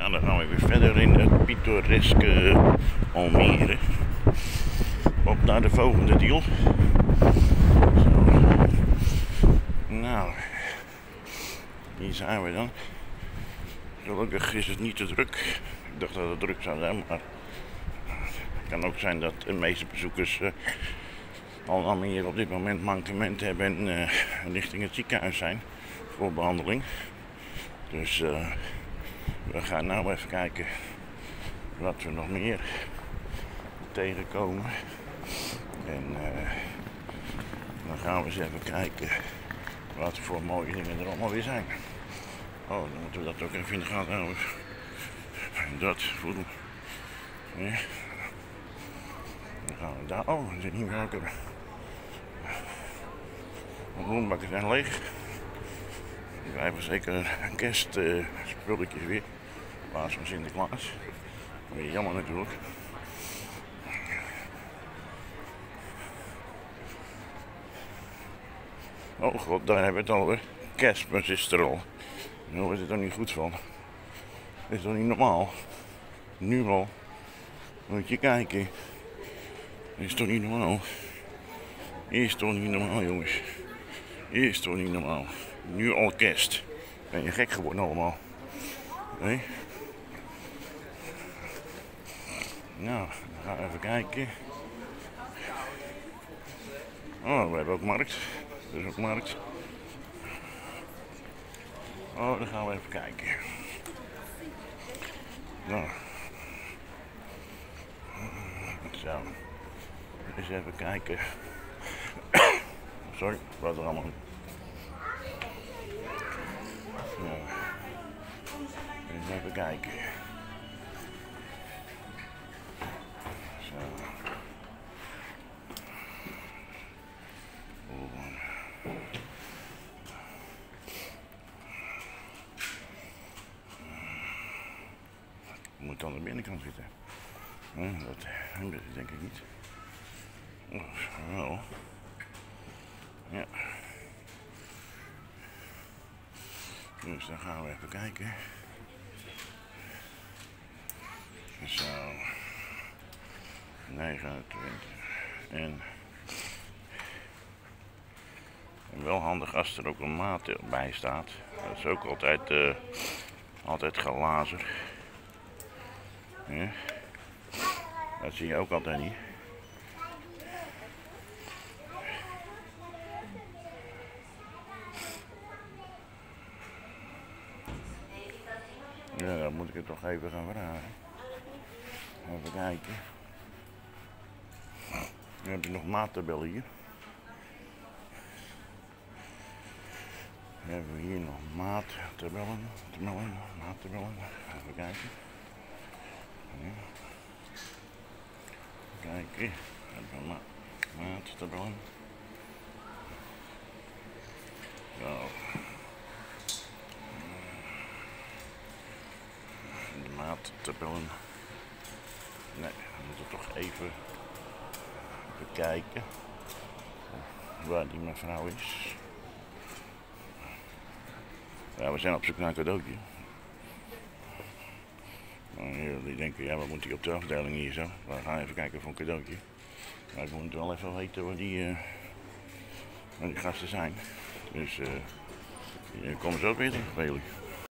Nou, dan gaan we weer verder in het pittoreske Almere. Op naar de volgende deal. Zo. Nou, hier zijn we dan. Gelukkig is het niet te druk. Ik dacht dat het druk zou zijn, maar het kan ook zijn dat de meeste bezoekers allemaal meer op dit moment mankement hebben en richting het ziekenhuis zijn voor behandeling. Dus we gaan nou even kijken wat we nog meer tegenkomen. En dan gaan we eens even kijken wat voor mooie dingen er allemaal weer zijn. Oh, dan moeten we dat ook even in de gaten houden. Dat voelen. Ja. Dan gaan we daar. Oh, er zit niet meer ook. De bloembakken zijn leeg. We hebben zeker kerstspulletjes weer. Paas van Sinterklaas. Weer jammer natuurlijk. Oh god, daar hebben we het alweer. Kerstmis is er al. Nou is het er niet goed van. Dat is toch niet normaal? Nu al. Moet je kijken. Is toch niet normaal? Is toch niet normaal, jongens? Is toch niet normaal? Nu al kerst. Ben je gek geworden allemaal? Nee? Nou, we gaan even kijken. Oh, we hebben ook markt. Er is ook markt. Oh, dan gaan we even kijken. Nou. Zo. Eens even kijken. Sorry, wat er allemaal. Ja. Eens even kijken. Zo. Moet aan de binnenkant zitten. Dat denk ik niet. Wel. Ja. Dus dan gaan we even kijken. Zo. 29. En wel handig als er ook een maat bij staat. Dat is ook altijd glazer. Ja. Dat zie je ook altijd niet. Ja, dan moet ik het toch even gaan vragen. Even kijken. Dan heb je nog maattabellen hier. Dan hebben we hier nog maattabellen. Maattabellen. Even kijken. Ja. Kijken. Even maattabellen. Zo. De maattabellen. Nee, we moeten toch even bekijken waar die mevrouw is. Ja, we zijn op zoek naar een cadeautje. Die denken, ja, wat moet hij op de afdeling hier zo? We gaan even kijken voor een cadeautje. Maar ik moet wel even weten waar die gasten zijn. Dus komen ze ook weer in,